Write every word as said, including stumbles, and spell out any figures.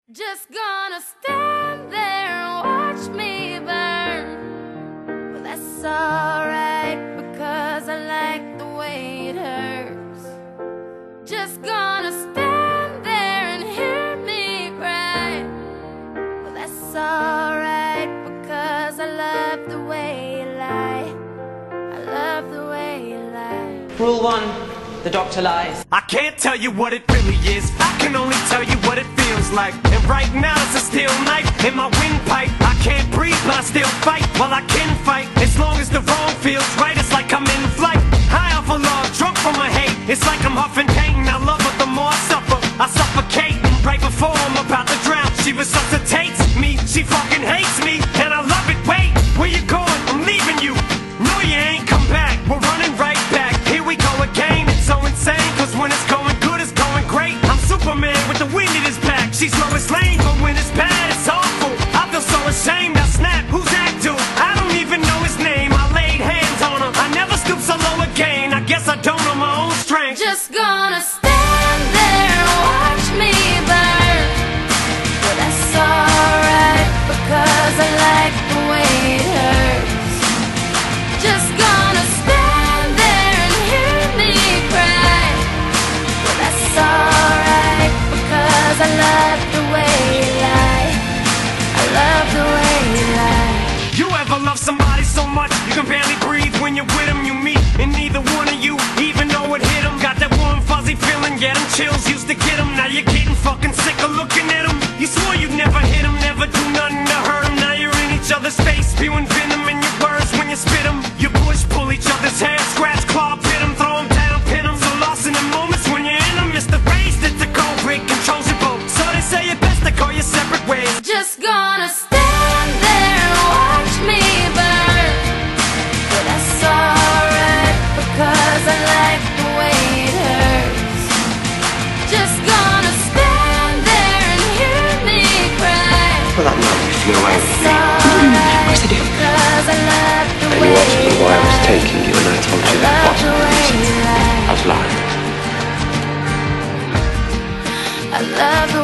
Just gonna stand there and watch me burn. Well, that's alright, because I like the way it hurts. Just gonna stand there and hear me cry. Well, that's alright, because I love the way you lie. I love the way you lie. Rule one, the doctor lies. I can't tell you what it really is, I can only tell you what it feels like. And right now it's a steel knife in my windpipe. I can't breathe but I still fight, while I can fight. As long as the wrong feels right, it's like I'm in flight. High off of love, drunk from my hate. It's like I'm huffing pain, I love her the more I suffer. I suffocate, right before I'm about to drown. She resuscitates me, she fucking hates me, and I love it. Wait, where you going? I'm leaving you. No, you ain't come back, we're running right back. Here we go again, it's so insane, cause when it's going good, it's going great. I'm Superman with the wind in his back. She's Lois Lane, but when it's bad, it's awful. I feel so ashamed, I snap, who's that dude? I don't even know his name, I laid hands on him. I never stoop so low again, I guess I don't know my own strength. Just gonna stand there and watch me burn. Well, that's alright, because I like the way it hurts. Just gonna stand there and hear me cry. Well, that's alright, because I love the way you lie. I love the way you lie. You ever love somebody so much you can barely breathe when you're with them? You meet and neither one of you even know it hit them. Got that warm fuzzy feeling, yeah, them chills used to get them. Now you're getting fucking sick of looking at them. You swore you'd never hit them, never do nothing to hurt them. Now you're in each other's face, spewing venom in your words when you spit them. You push, pull each other's hair, scratch, claw, pit them, throw them down, pin them. So lost in the moments when you're in them. It's the race that's the cold break, controls your boat. So they say it best to go your separate ways. Just gonna stand there and watch me burn. But that's alright, because I like the way it hurts. Just gonna stand there and hear me cry. Well, that night used to get away with That's me. alright, Of course I do. because I love the And way you asked me you why I was lie. taking you, and I told you that Love the wasn't the way reason. you lie. I was lying. I love